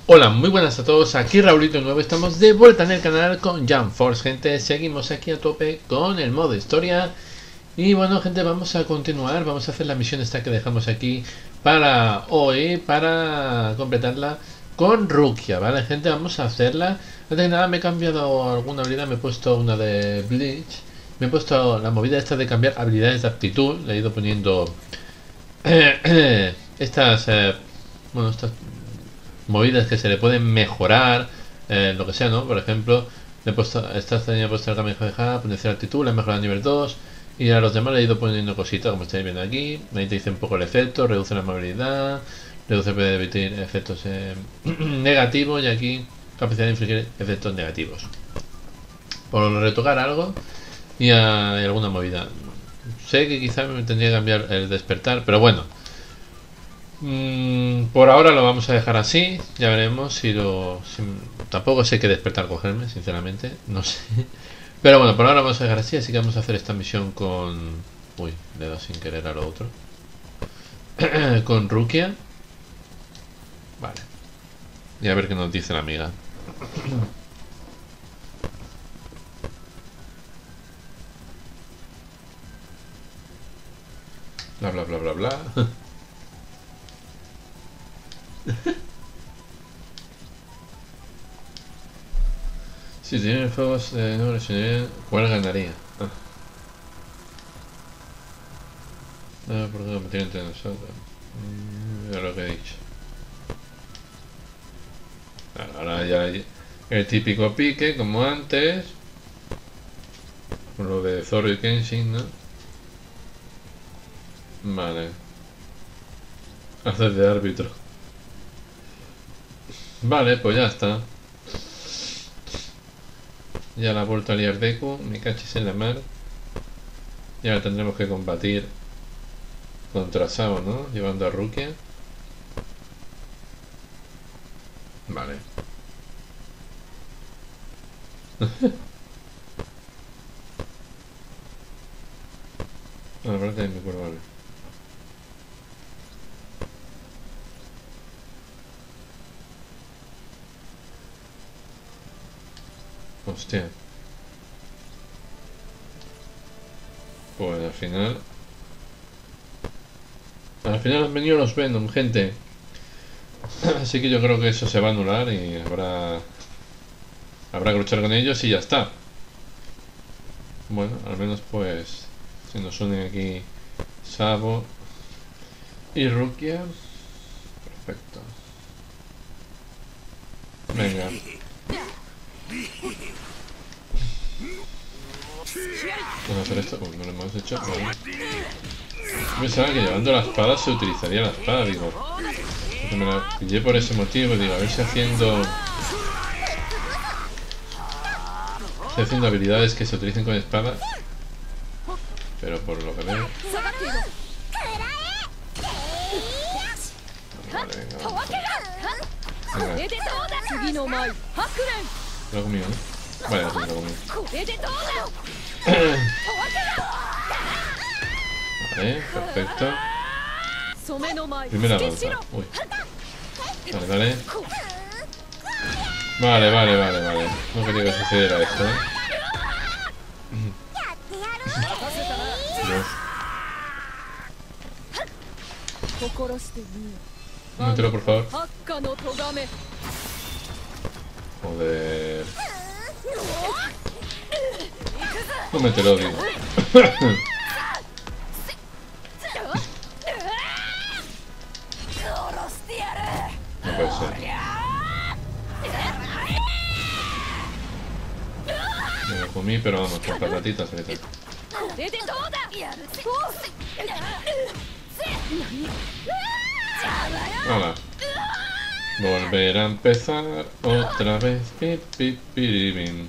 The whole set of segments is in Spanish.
Hola, muy buenas a todos, aquí Raulito de nuevo, estamos de vuelta en el canal con Jump Force, gente, seguimos aquí a tope con el modo historia. Y bueno, gente, vamos a continuar, vamos a hacer la misión esta que dejamos aquí para hoy, para completarla con Rukia, ¿vale, gente? Vamos a hacerla. Antes de nada me he cambiado alguna habilidad, me he puesto una de Bleach, me he puesto la movida esta de cambiar habilidades de aptitud, le he ido poniendo estas, bueno, estas movidas que se le pueden mejorar, lo que sea, ¿no? Por ejemplo, le he puesto, esta tenía puesto el Kamehameha, potenciar actitud, la he mejorado a nivel 2 y a los demás le he ido poniendo cositas, como estáis viendo aquí. Ahí te dice un poco el efecto, reduce la movilidad, reduce el poder de emitir efectos negativos y aquí capacidad de infligir efectos negativos. Por retocar algo y hay alguna movida. Sé que quizá me tendría que cambiar el despertar, pero bueno, por ahora lo vamos a dejar así. Ya veremos si lo. Tampoco sé qué despertar cogerme, sinceramente. No sé. Pero bueno, por ahora vamos a dejar así. Así que vamos a hacer esta misión con. Uy, le he dado sin querer a lo otro. Con Rukia. Vale. Y a ver qué nos dice la amiga. Bla bla bla bla bla. Si tienen fuegos no lesionaría, ¿cuál ganaría? No, porque me tienen entre nosotros. Ya lo que he dicho. Ahora ya hay el típico pique, como antes. Con lo de Zoro y Kenshin, ¿no? Vale. Hacer de árbitro. Vale, pues ya está. Ya la ha vuelto a liar Deku. Me cachis en la mar. Y ahora tendremos que combatir contra Sao, ¿no? Llevando a Rukia. Vale. La verdad que me acuerdo, vale. Hostia. Pues al final. Al final han venido los Venom, gente. Así que yo creo que eso se va a anular y habrá que luchar con ellos y ya está. Bueno, al menos pues se nos unen aquí Sabo y Rukia. Perfecto. Venga. Vamos a hacer esto. Uy, no lo hemos hecho. Vale. Pensaba que llevando la espada se utilizaría la espada, digo. Porque me la pillé por ese motivo, digo, a ver si haciendo. Estoy haciendo habilidades que se utilicen con espada. Pero por lo que veo. Vale, venga, vamos. Venga. Lo he comido, ¿no? Vale, lo he comido. Vale, perfecto. Primera danza. Uy. Vale, vale. Vale, vale, vale, vale. No quería que sucediera esto, ¿eh? Dios. Mételo, por favor. Joder. No mételo, digo. No puede ser. Me lo comí, pero vamos, con patatitas ahorita. Hola. Volver a empezar otra vez. Pip, pip, piribim.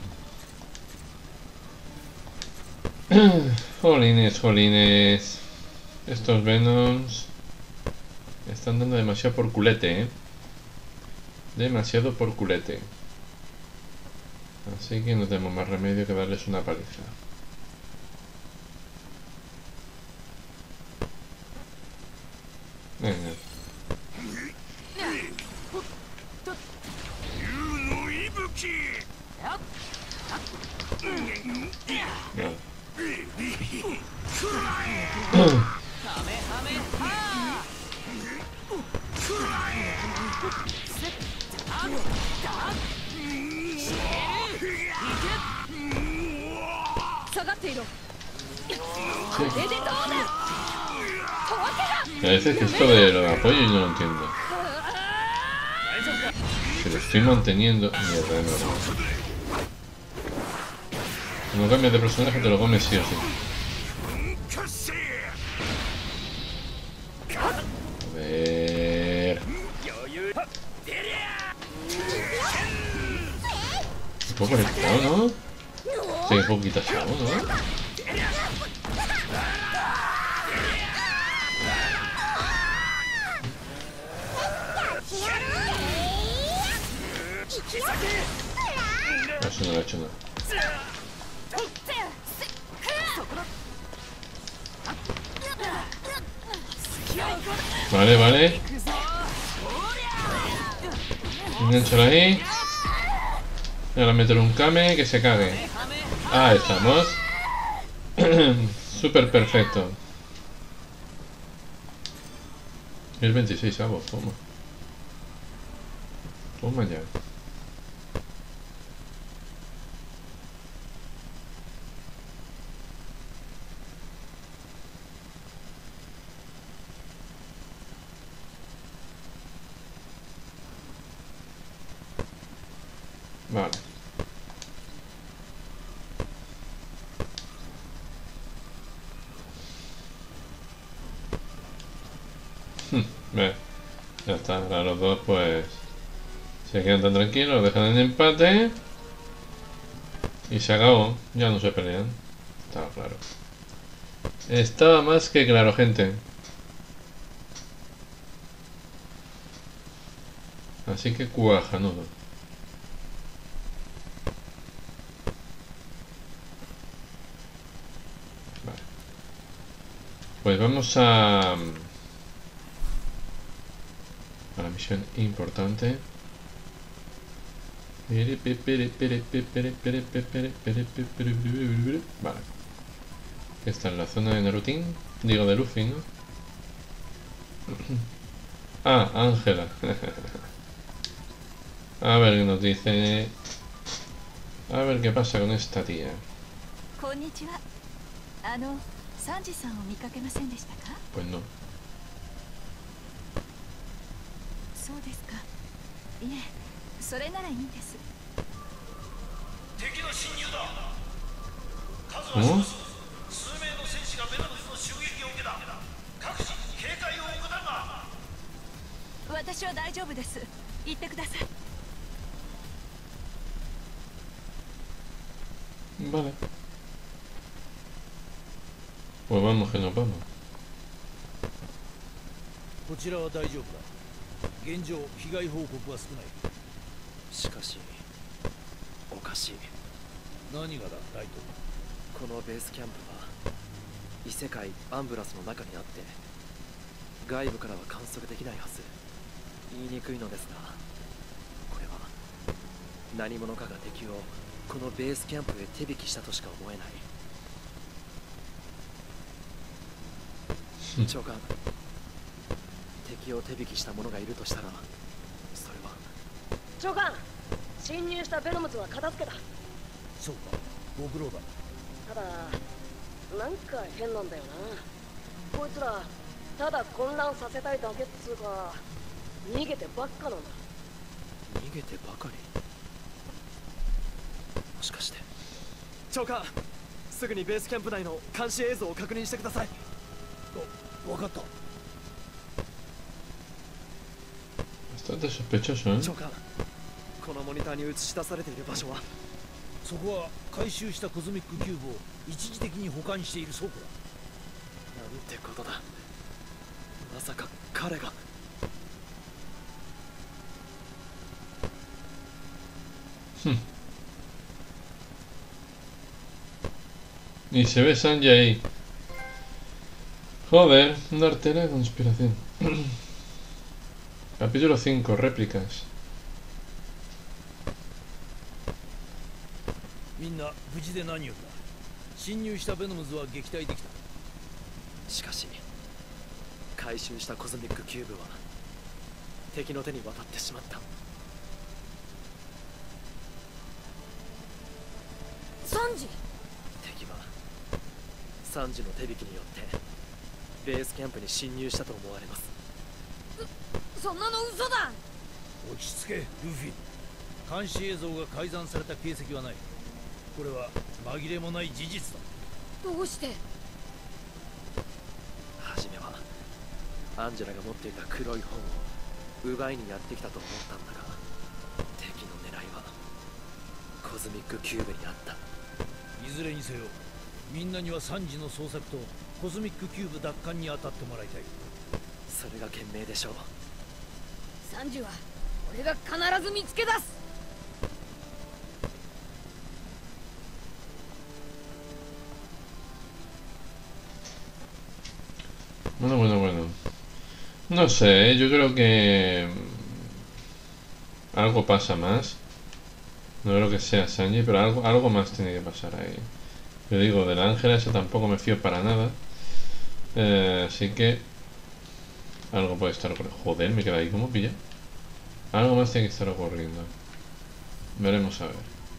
Jolines, jolines. Estos Venoms están dando demasiado por culete, ¿eh? Demasiado por culete. Así que no tenemos más remedio que darles una paliza. Venga. A veces que esto de lo de apoyo yo no lo entiendo. Que lo estoy manteniendo. Mierda, no cambias de personaje, te lo comes sí o sí. A ver. Un poco conectado, ¿no? Sí, un poquito asado, ¿no? Eso no lo he hecho nada. Vale, vale. Enganchalo ahí. Y ahora meter un Kame que se cague. Ah, estamos. Súper perfecto. Es 26 avos, toma. Toma ya. Vale. Ve, ya está, ahora los dos pues se quedan tan tranquilos, lo dejan en empate y se acabó, ya no se pelean. Estaba claro. Estaba más que claro, gente. Así que cuajanudo. Vale. Pues vamos a la misión importante. Vale. Está en la zona de Narutín. Digo de Luffy, ¿no? Ah, Ángela. A ver qué nos dice. A ver qué pasa con esta tía. Pues no. ¿Cómo? Vale. Pues vamos que nos vamos. こちらは大丈夫だ。現状被害報告は少ない。しかしおかしい。何がだ、ライト。このベースキャンプは異世界アンブラスの中にあって外部からは観測できないはず。言いにくいのですが、これは何者かが敵をこのベースキャンプへ手引きしたとしか思えない。長官、敵を手引きした者がいるとしたら、それは。 長官、侵入したベノムズは片付けた。 そうか、ご苦労だ。 ただなんか変なんだよな。こいつらただ混乱させたいだけっつうか、逃げてばっかなんだ。 逃げてばかり。もしかして。長官、すぐにベースキャンプ内の監視映像を確認してください。分かった。 Bastante sospechoso, ¿eh? 長官、このモニターに映し出されている場所は。そこは回収したコズミックキューブを一時的に保管している倉庫だ。なんてことだ。まさか彼が。 Y se ve Sanji ahí. Joder, una artera de conspiración. Capítulo 5, réplicas. みんな無事で何よりだ。侵入したベノムズは撃退できた。しかし回収したコズミックキューブは敵の手に渡ってしまった。 サンジ。 敵はサンジの手引きによってベースキャンプに侵入したと思われます。 そんなの嘘だ。 落ち着けルフィ。監視映像が改ざんされた形跡はない。これは紛れもない事実だ。 どうして？ 初めはアンジェラが持っていた黒い本を奪いにやってきたと思ったんだが、敵の狙いはコズミックキューブにあった。いずれにせよみんなにはサンジの捜索とコズミックキューブ奪還に当たってもらいたい。それが賢明でしょう。 サンジは俺が必ず見つけ出す。 Bueno, bueno, bueno. No sé, yo creo que algo pasa más. No creo que sea Sanji, pero algo más tiene que pasar ahí. Yo digo, del ángel ese tampoco me fío para nada. Así que algo puede estar ocurriendo. Joder, me queda ahí como pilla. Algo más tiene que estar ocurriendo. Veremos a ver.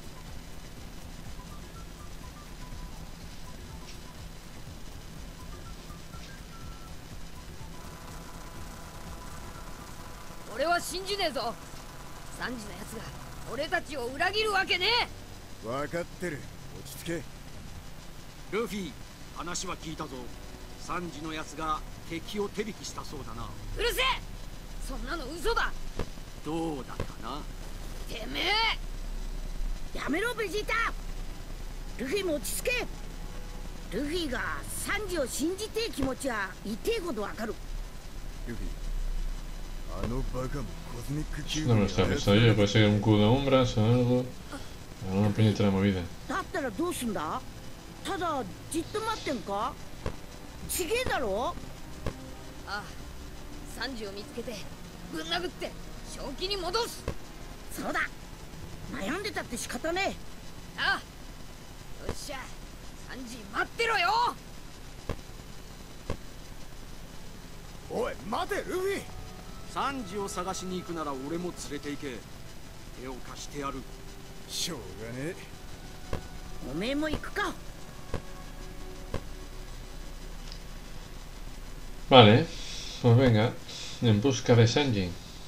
Yo no信じねえぞ。サンジのやつが俺たちを裏切るわけねえ。 分かってる。落ち着け。 ルフィ、話は聞いたぞ。サンジのやつが敵を手引きしたそうだな。 うるせえ。そんなの嘘だ。 どうだったな。 てめえ。 やめろベジータ。ルフィも落ち着け。ルフィがサンジを信じてえ気持ちは痛えほどわかる。 ルフィ、あのバカもコズミックキュー No ブ me に está 操 pensando ら yo, れ puede ser un cubo de umbras o algo. Una puñetera movida. だったらどうすんだ。ただじっと待ってんか。ちげえだろ。 ああ、サンジを見つけてぶん殴って正気に戻す。 そうだ。悩んでたって仕方ねえ。 ああ、よっしゃ。サンジ待ってろよ。 おい待てルフィ。 サンジを探しに行くなら俺も連れて行け。手を貸してやる。 しょうがねえ。 おめえも行くか。 Vale, pues venga, en busca de Sanji.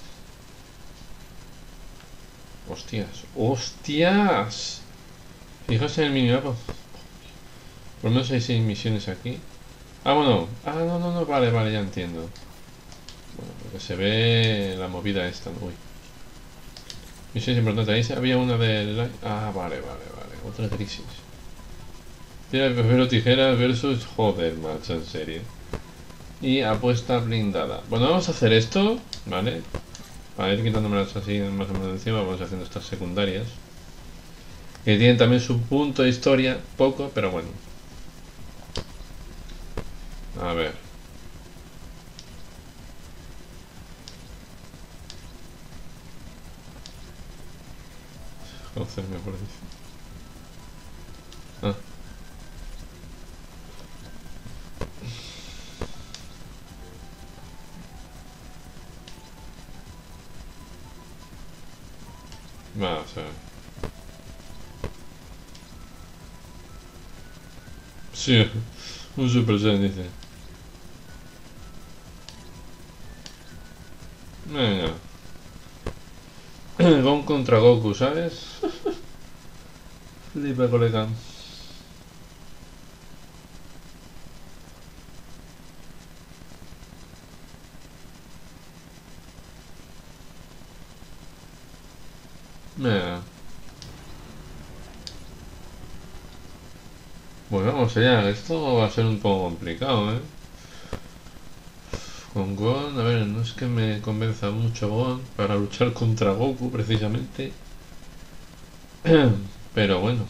Hostias, hostias. Fijaos en el minimapa. Por lo menos hay 6 misiones aquí. Ah, bueno. Ah, no, no, no, vale, vale, ya entiendo. Bueno, porque se ve la movida esta. Uy. Misiones importantes. Ahí había una de... Ah, vale, vale, vale. Otra crisis. Piedra, papel o tijeras versus... Joder, macho, en serio. Y apuesta blindada. Bueno, vamos a hacer esto, ¿vale? Para ir quitándomelas así más o menos de encima. Vamos haciendo estas secundarias, que tienen también su punto de historia. Poco, pero bueno. A ver. Conocerme por ahí. Ah. Vamos a ver. Sí, un Super Saiyan dice. Venga. Gon contra Goku, ¿sabes? Flipa, colega. Venga. Pues vamos allá, esto va a ser un poco complicado, ¿eh? Con Gon, a ver, no es que me convenza mucho Gon para luchar contra Goku, precisamente. Pero bueno.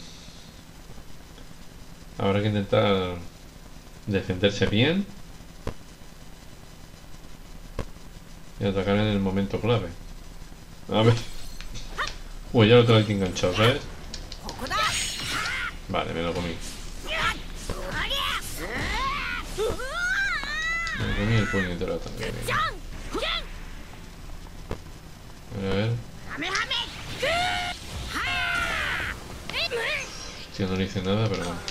Habrá que intentar defenderse bien y atacar en el momento clave. A ver. Uy, ya lo tengo aquí enganchado, ¿sabes? Vale, me lo comí. Me comí el puñetero también. A ver. Hostia, no le hice nada, pero bueno.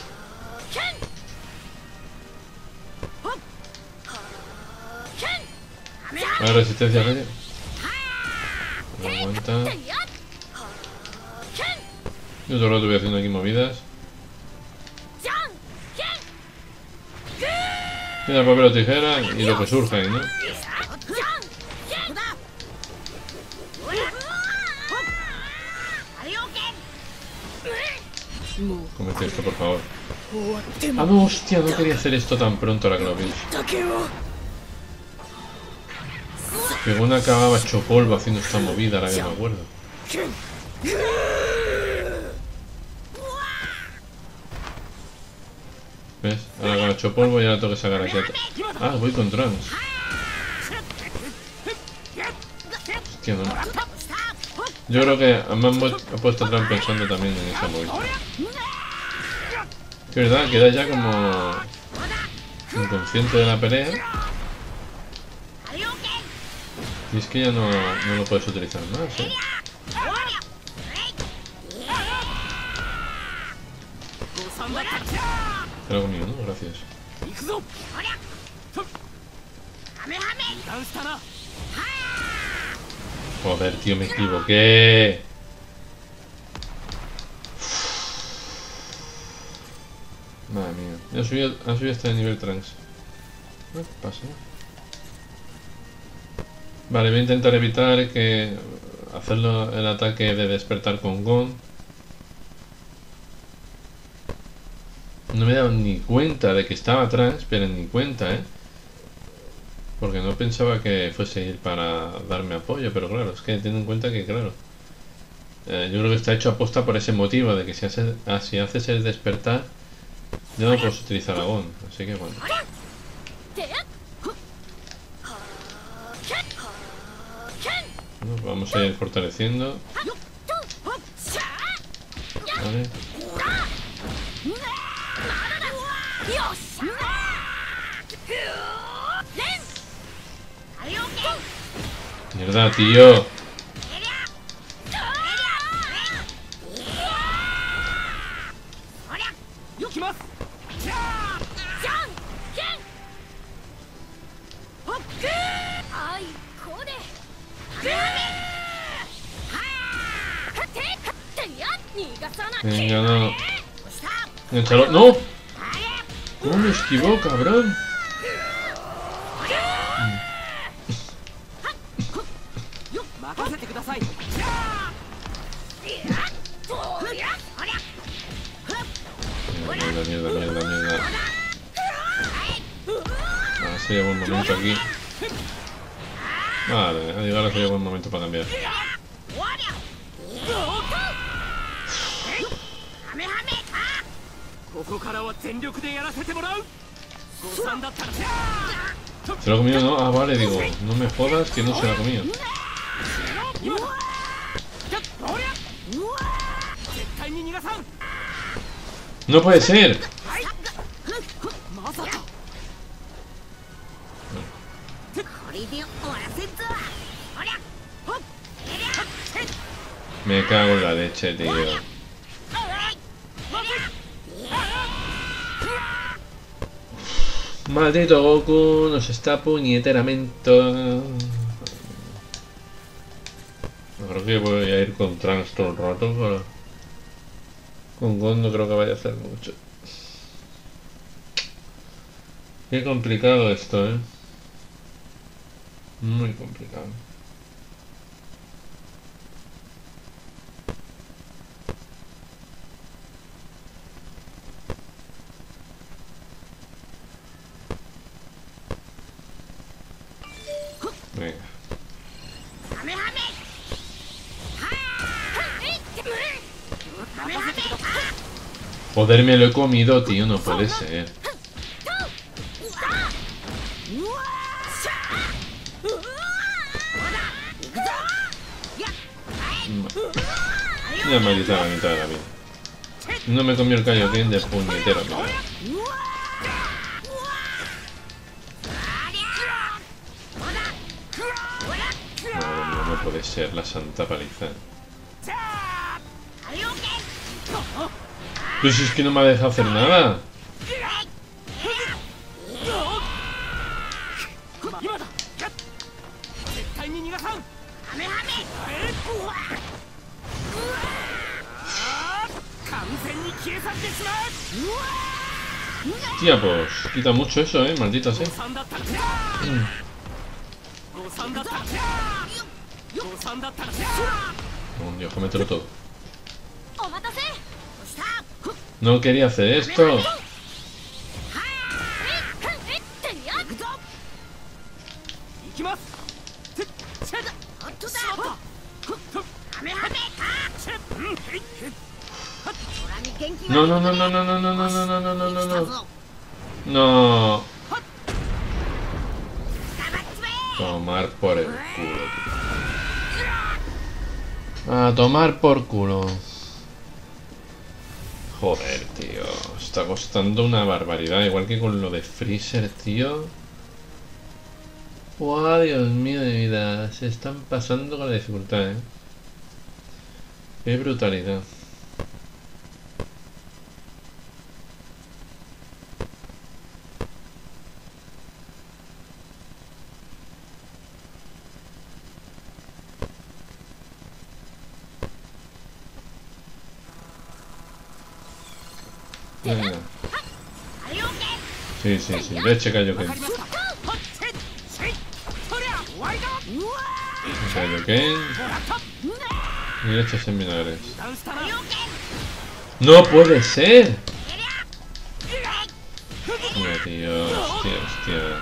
A ver, resistencia a medio. No aguanta. Yo todo el rato voy haciendo aquí movidas. Mira, papel o tijera y lo que surja ahí, ¿no? Comete esto, por favor. Ah, no, hostia, no quería hacer esto tan pronto ahora que lo pienso. Que una acababa hecho polvo haciendo esta movida, ahora que me acuerdo. ¿Ves? Ahora acaba hecho polvo y ahora tengo que sacar aquí. Ah, voy con Trunks. Hostia, no. Yo creo que me han puesto Trunks pensando también en esa movida. Que verdad, queda ya como inconsciente de la pelea. Y es que ya no lo puedes utilizar más, ¿eh? Te lo he comido, ¿no? Gracias. Joder, tío, me equivoqué. Madre mía. Ha subido hasta el nivel Trunks. ¿Qué pasa? Vale, voy a intentar evitar que hacerlo el ataque de despertar con Gon. No me he dado ni cuenta de que estaba atrás, pero ni cuenta, porque no pensaba que fuese a ir para darme apoyo, pero claro, es que ten en cuenta que, claro, yo creo que está hecho aposta por ese motivo de que si haces el despertar, ya no puedes utilizar a Gon, así que bueno. Bueno, vamos a ir fortaleciendo. Vale. Mierda, tío. Venga, no. Échalo. ¡No! ¿Cómo me esquivó, cabrón? Mierda. Ah, sería buen momento aquí. Vale, ahora sería buen momento para cambiar. ¿Se lo ha comido, no? Ah, vale, digo, no me jodas que no se lo ha comido. ¡No puede ser! Me cago en la leche, tío. Maldito Goku nos está puñeteramente. Creo que voy a ir con Trunks todo el rato, pero con Gon no creo que vaya a hacer mucho. Qué complicado esto, muy complicado. Venga. Joder, me lo he comido, tío, no puede ser. Ya me ha quitado la mitad de la vida. No me comió el Kaioken de puñetero, mira. Madre mía, no puede ser la santa paliza. Pues es que no me ha dejado hacer nada. Tía, pues quita mucho eso, maldita sea. Oh, Dios, cómetelo todo. No quería hacer esto. No, no, no, no, no, no, no, no, no, no, no, no, no, no. No. Tomar por el culo, tío. A tomar por culo. Joder, tío. Está costando una barbaridad. Igual que con lo de Freezer, tío. ¡Wow! Dios mío de vida. Se están pasando con la dificultad, Qué brutalidad. Venga. Sí, sí, sí. Leche Kaioken. Kaioken. Y leches en vinagres. ¡No puede ser! Mira, tío. Hostia, hostia.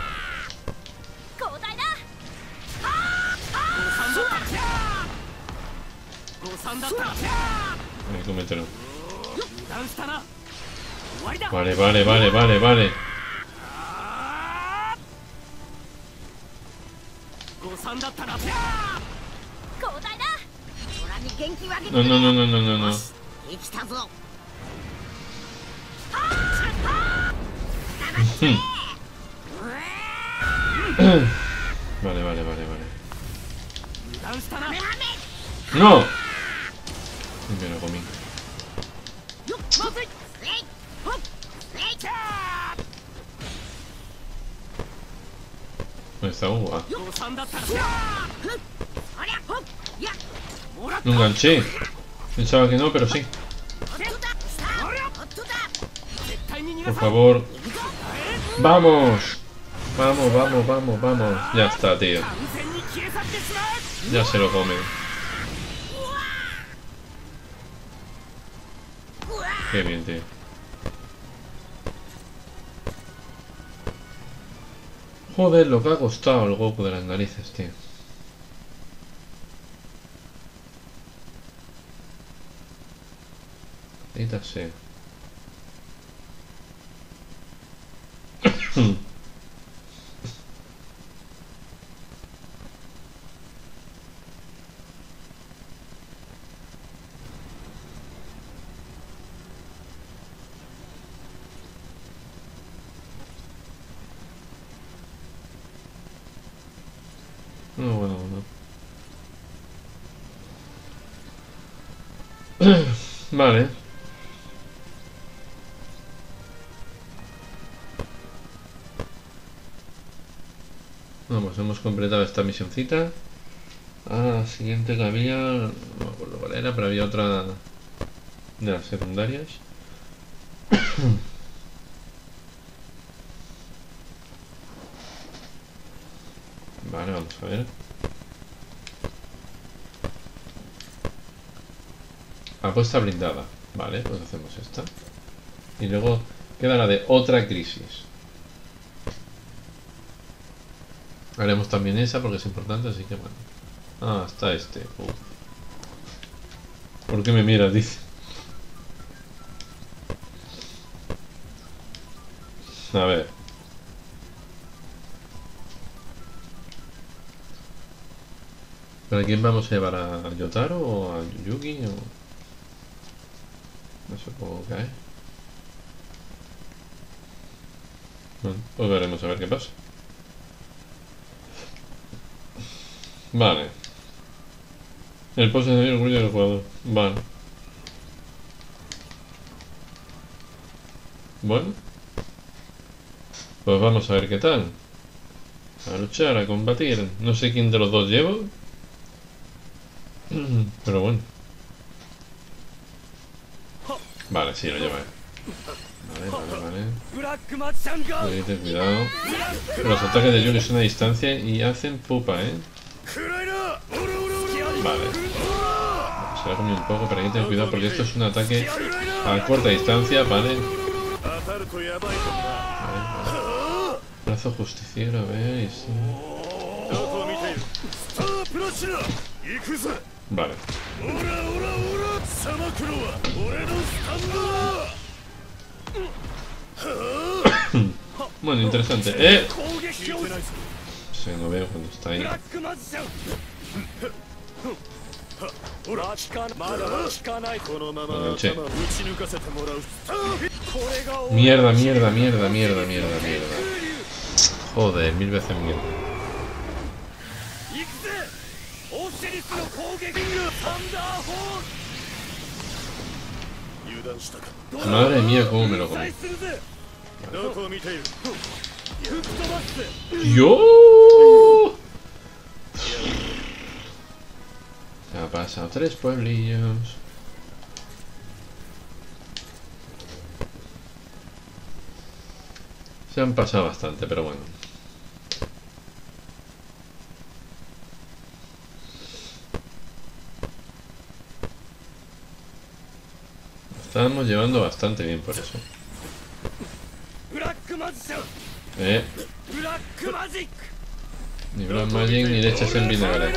Ahí, cómetelo. Vale, vale, vale, vale, vale. No, no, no, no, no, no, no. Vale, vale, vale, vale. ¡No! Me lo comí. ¿Dónde está Uwa? No enganché. Pensaba que no, pero sí. Por favor. ¡Vamos! Vamos, vamos, vamos, vamos. Ya está, tío. Ya se lo come. Qué bien, tío. Joder, lo que ha costado el Goku de las narices, tío. Ahorita sí. No, bueno, bueno. Vale. Vamos, hemos completado esta misioncita. La siguiente que había, no me acuerdo cuál era, pero había otra de las secundarias. Vale, vamos a ver. Apuesta blindada. Vale, pues hacemos esta. Y luego queda la de otra crisis. Haremos también esa porque es importante, así que bueno. Ah, está este. Uf. ¿Por qué me miras? Dice. A ver. ¿Para quién vamos a llevar? ¿A Yotaro o a Yugi? No sé cómo cae. Bueno, pues veremos a ver qué pasa. Vale. El post de el orgullo del jugador. Vale. Bueno. Pues vamos a ver qué tal. A luchar, a combatir. No sé quién de los dos llevo. Pero bueno. Vale, sí, lo lleva él. Vale. Cuidado. Los ataques de Yuri son a distancia y hacen pupa, Vale. Se lo ha comido un poco, pero hay que tener cuidado porque esto es un ataque a corta distancia, ¿vale? Brazo justiciero, a ver, y sí. Vale. Bueno, interesante. Sí, no veo cuando está ahí. Enganché. Mierda, mierda, mierda, mierda, mierda, mierda. Joder, 1000 veces mierda. Madre mía, cómo me lo comí. ¡Yo! Se ha pasado 3 pueblillos. Se han pasado bastante, pero bueno. Estamos llevando bastante bien por eso. Ni Black Magic ni leches en vinagre.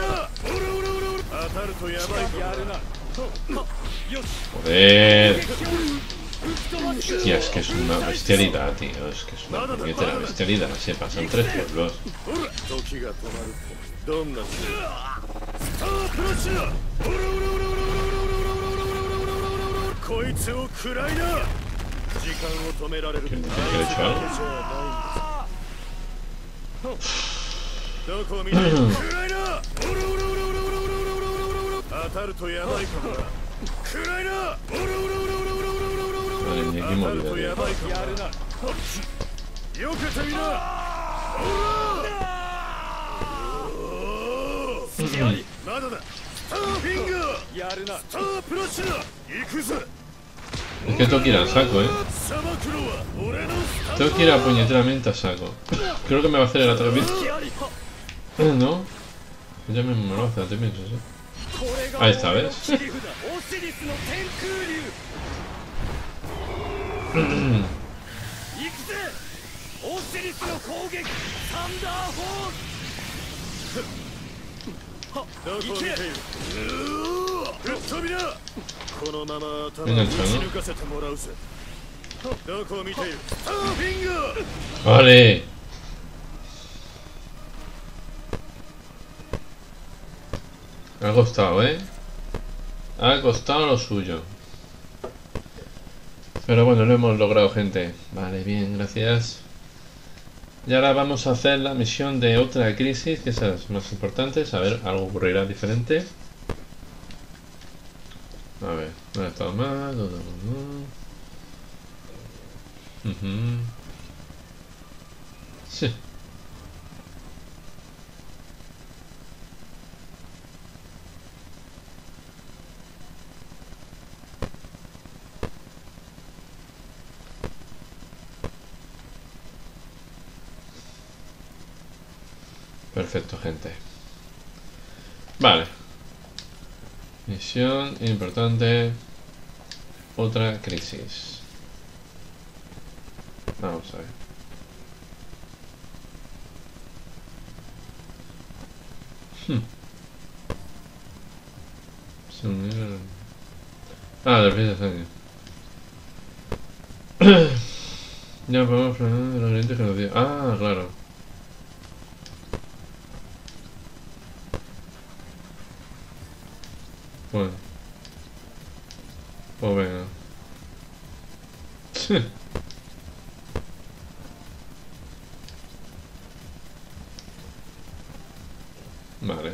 Joder. Hostia, es que es una bestialidad, tío. Es que es una puñetera bestialidad. Se pasan 3 pueblos. ¿Que le he hecho Vale, mi equipo olvidado. Es que tengo que ir al saco, Tengo que ir a puñeteramente a saco. Creo que me va a hacer el ataque bien. No. Ya mismo me lo hace, te piensas, Ahí está, ¿ves? Vale. Ha costado, Ha costado lo suyo. Pero bueno, lo hemos logrado, gente. Vale, bien, gracias. Y ahora vamos a hacer la misión de otra crisis, que es la más importante. A ver, algo ocurrirá diferente. A ver, no ha estado mal. Sí. Perfecto, gente. Vale. Misión importante. Otra crisis. Vamos a ver. Del pie de años. Ya podemos frenar los clientes que nos dio. Claro. Bueno. Pues venga. Vale.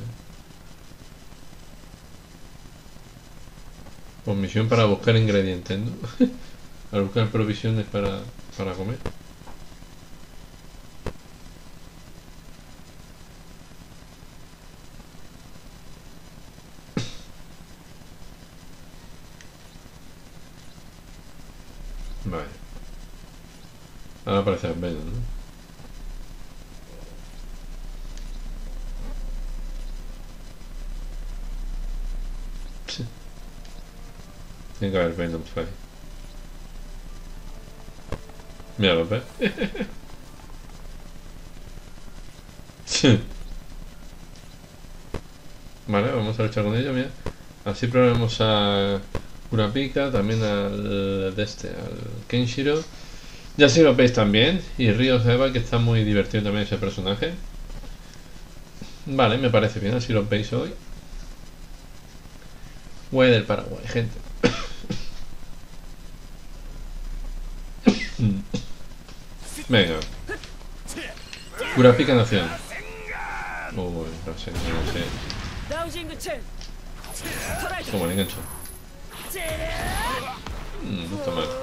Pues misión para buscar ingredientes, ¿no? Para buscar provisiones para comer. Vale. Ahora aparece el Venom, ¿no? Sí. Tiene que haber Venom por ahí. Mira, ¿lo ves? Sí. Vale, vamos a luchar con ello, mira. Así probamos a Kurapika, también al Kenshiro. Ya si lo veis también. Y Ryo Seba, que está muy divertido también ese personaje. Vale, me parece bien, así lo veis hoy. Güey del Paraguay, gente. Venga. Kurapika Nación. Uy, no sé. ¿Cómo le engancho? No está mal.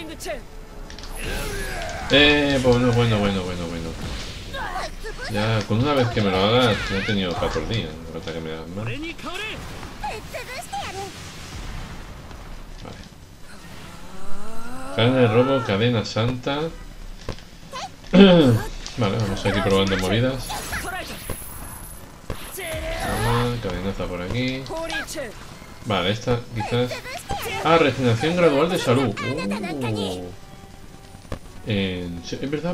Bueno. Ya, con una vez que me lo hagas, no he tenido 14 días. No falta que me hagas más. Vale. Cadena de robo, cadena santa. Vale, vamos aquí probando movidas. Cadenaza por aquí. Vale, esta quizás. Ah, regeneración gradual de salud. Es verdad.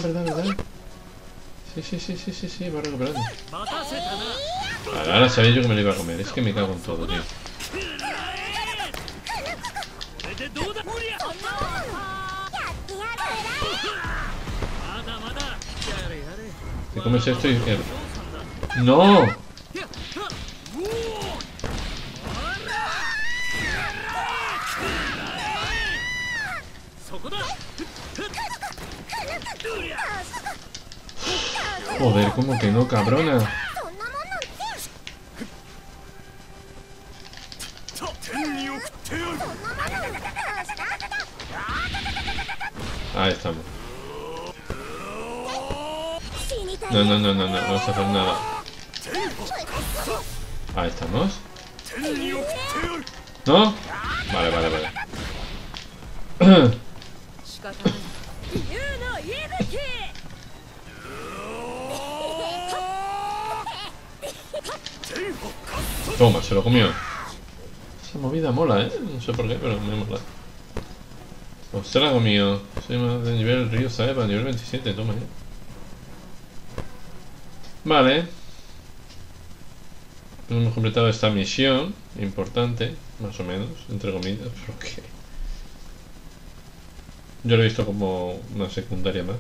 Sí, va recuperando. Vale, ahora sabía yo que me lo iba a comer. Es que me cago en todo, tío. Te comes esto y... ¡No! Joder, ¿cómo que no, cabrona? Ahí estamos. No vamos a hacer nada. Ahí estamos. ¿No? Vale. Toma, se lo comió. Esa movida mola, no sé por qué, pero me mola. Pues se la comió. Soy más de nivel Ryo Saeba, nivel 27, toma ya. Vale. Hemos completado esta misión importante, más o menos, entre comillas, porque yo lo he visto como una secundaria más.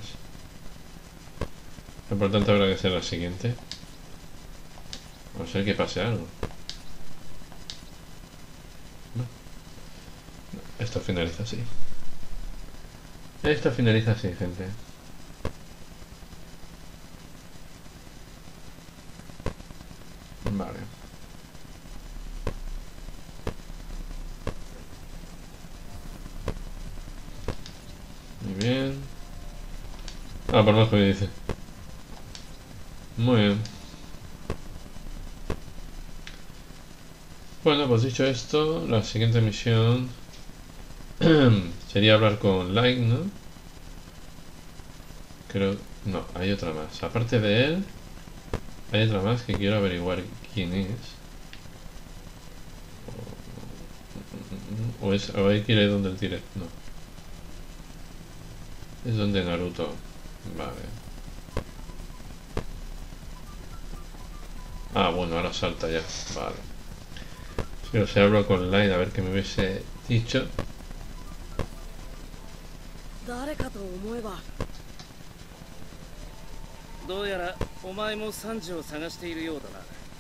Lo importante habrá que ser la siguiente. A no ser que pase algo. No. Esto finaliza así. Esto finaliza así, gente. Vale. Muy bien. Ah, por más que me dice. Muy bien. Bueno, pues dicho esto, la siguiente misión sería hablar con Light, ¿no? Creo... No, hay otra más. Aparte de él, hay otra más que quiero averiguar quién es. O hay que ir donde el tire. No. Es donde Naruto. Vale. Ah, bueno, ahora salta ya. Vale. Si no se hablo con Light a ver qué me hubiese dicho. 誰かと思えばどうやらお前もサンジを探しているよう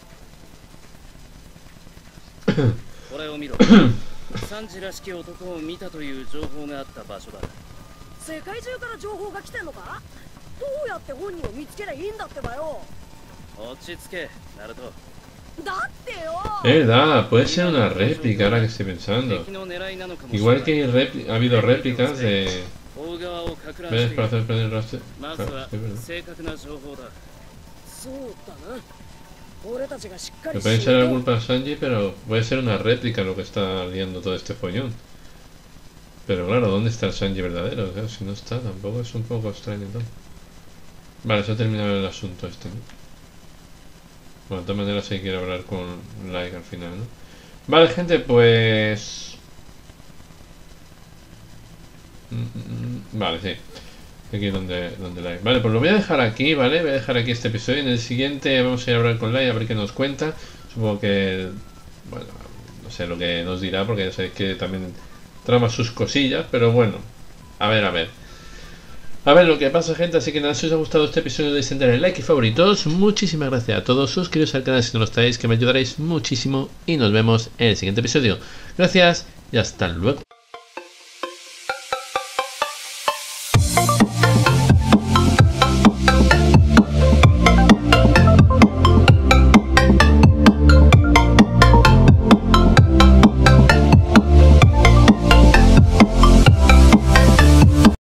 だな。これを見ろ。サンジらしき男を見たという情報があった場所だ。 世界中から情報が来てんのか？どうやって本人を見つけりゃいいんだってばよ。 落ち着け、ナルト。 だってよ。 Verdad, puede ser una réplica ahora que estoy pensando. 敵の狙いなのかもしれない Igual que ha habido réplicas de 大側をかく乱 ¿ves? してい Para る hacer perder el rastro. まず Claro, は sí, es verdad. 正確な情報だ。 そうだな。俺たちがしっか Le り pueden echar la と culpa a Sanji, pero puede ser una réplica lo que está liando todo este follón. Pero claro, ¿dónde está el Sanji verdadero? Claro, si no está, tampoco es un poco extraño todo. Vale, se ha terminado el asunto este, ¿no? Bueno, de todas maneras hay que ir a hablar con Like al final, ¿no? Vale, gente, pues... Vale, sí. Aquí donde Like. Vale, pues lo voy a dejar aquí, ¿vale? Voy a dejar aquí este episodio. En el siguiente vamos a ir a hablar con Like a ver qué nos cuenta. Supongo que... Bueno, no sé lo que nos dirá, porque ya sabéis que también trama sus cosillas, pero bueno. A ver lo que pasa, gente. Así que nada, si os ha gustado este episodio, de darle el like y favoritos. Muchísimas gracias a todos. Suscribiros al canal si no lo estáis, que me ayudaréis muchísimo. Y nos vemos en el siguiente episodio. Gracias y hasta luego.